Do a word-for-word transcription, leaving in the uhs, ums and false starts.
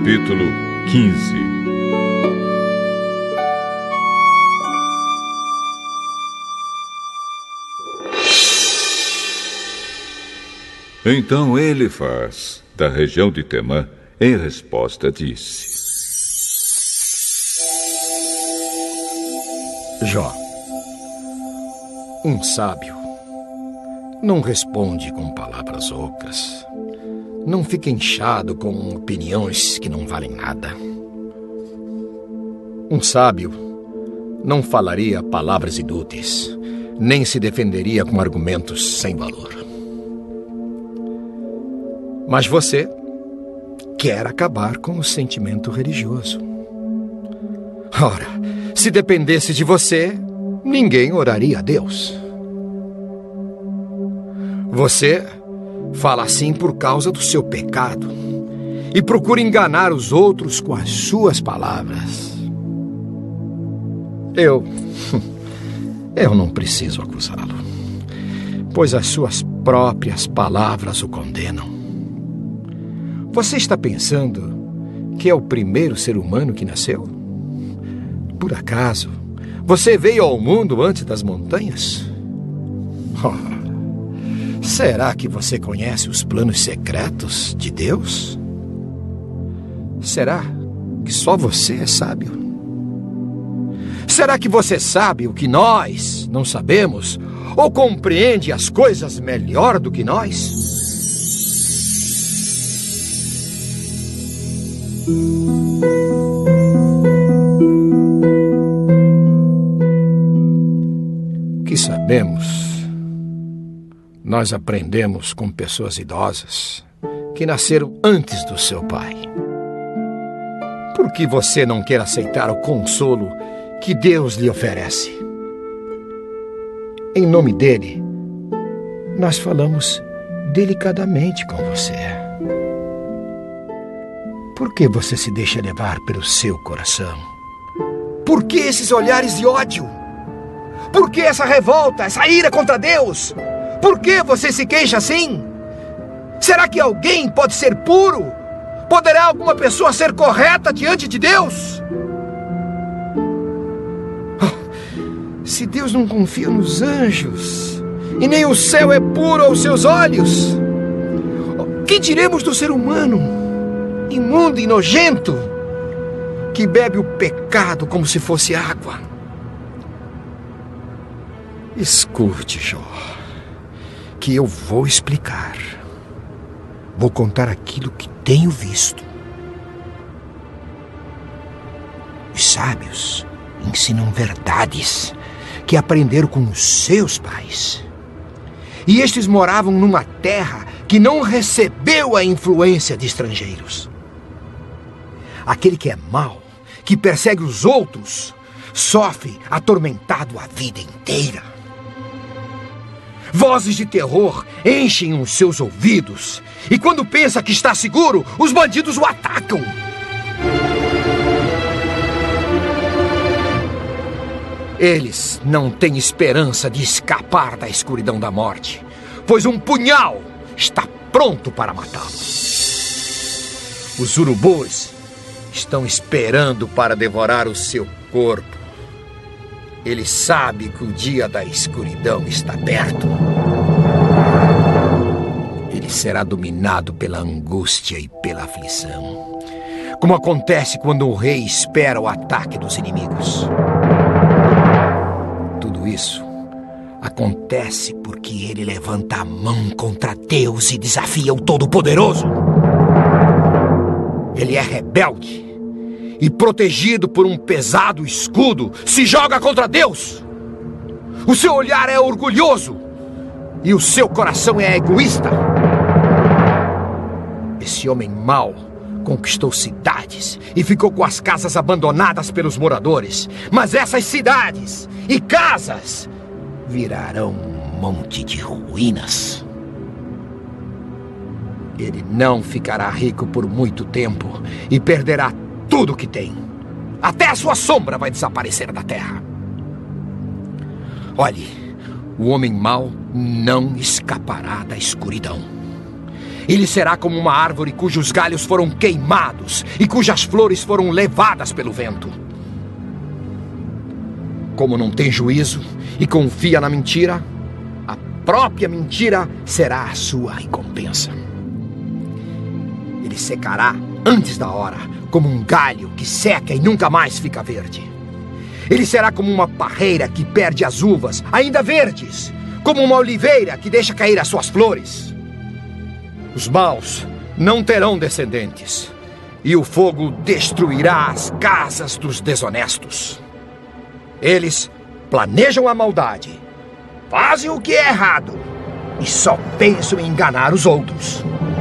capítulo quinze. Então Elifaz, da região de Temã, em resposta disse: Jó, um sábio não responde com palavras ocas, não fica inchado com opiniões que não valem nada. Um sábio não falaria palavras inúteis, nem se defenderia com argumentos sem valor. Mas você quer acabar com o sentimento religioso. Ora, se dependesse de você, ninguém oraria a Deus. Você fala assim por causa do seu pecado e procura enganar os outros com as suas palavras. Eu... eu não preciso acusá-lo, pois as suas próprias palavras o condenam. Você está pensando que é o primeiro ser humano que nasceu? Por acaso, você veio ao mundo antes das montanhas? Oh, será que você conhece os planos secretos de Deus? Será que só você é sábio? Será que você sabe o que nós não sabemos? Ou compreende as coisas melhor do que nós? O que sabemos, nós aprendemos com pessoas idosas que nasceram antes do seu pai. Por que você não quer aceitar o consolo que Deus lhe oferece? Em nome dele, nós falamos delicadamente com você. Por que você se deixa levar pelo seu coração? Por que esses olhares de ódio? Por que essa revolta, essa ira contra Deus? Por que você se queixa assim? Será que alguém pode ser puro? Poderá alguma pessoa ser correta diante de Deus? Oh, se Deus não confia nos anjos, e nem o céu é puro aos seus olhos, o que diremos do ser humano, imundo e nojento, que bebe o pecado como se fosse água? Escute, Jó, que eu vou explicar. Vou contar aquilo que tenho visto. Os sábios ensinam verdades que aprenderam com os seus pais. E estes moravam numa terra que não recebeu a influência de estrangeiros. Aquele que é mau, que persegue os outros, sofre atormentado a vida inteira. Vozes de terror enchem os seus ouvidos, e quando pensa que está seguro, os bandidos o atacam. Eles não têm esperança de escapar da escuridão da morte, pois um punhal está pronto para matá-lo. Os urubus estão esperando para devorar o seu corpo. Ele sabe que o dia da escuridão está perto. Ele será dominado pela angústia e pela aflição, como acontece quando o rei espera o ataque dos inimigos. Tudo isso acontece porque ele levanta a mão contra Deus e desafia o Todo-Poderoso. Ele é rebelde e, protegido por um pesado escudo, se joga contra Deus. O seu olhar é orgulhoso e o seu coração é egoísta. Esse homem mau conquistou cidades e ficou com as casas abandonadas pelos moradores. Mas essas cidades e casas virarão um monte de ruínas. Ele não ficará rico por muito tempo e perderá tudo o que tem. Até a sua sombra vai desaparecer da terra. Olhe, o homem mau não escapará da escuridão. Ele será como uma árvore cujos galhos foram queimados e cujas flores foram levadas pelo vento. Como não tem juízo e confia na mentira, a própria mentira será a sua recompensa. Ele secará antes da hora, como um galho que seca e nunca mais fica verde. Ele será como uma parreira que perde as uvas, ainda verdes, como uma oliveira que deixa cair as suas flores. Os maus não terão descendentes, e o fogo destruirá as casas dos desonestos. Eles planejam a maldade, fazem o que é errado, e só pensam em enganar os outros.